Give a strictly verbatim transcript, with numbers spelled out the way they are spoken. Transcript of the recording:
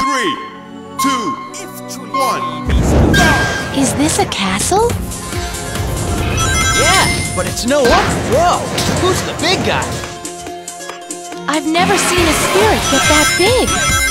Three, two, one, go! Is this a castle? Yeah, but it's no orc. Whoa, who's the big guy? I've never seen a spirit get that big.